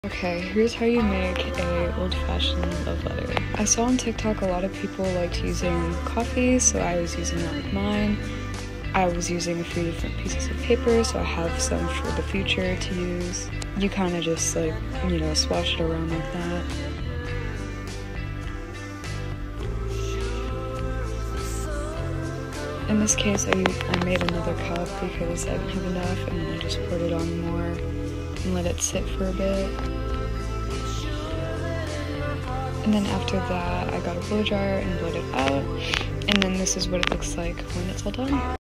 Okay, here's how you make a old-fashioned love letter. I saw on TikTok a lot of people liked using coffee, so I was using that with mine. I was using a few different pieces of paper, so I have some for the future to use. You kind of just like, swash it around like that. In this case, I made another cup because I didn't have enough, and then I just poured it on more and let it sit for a bit. And then after that, I got a blow dryer and blowed it out, and then this is what it looks like when it's all done.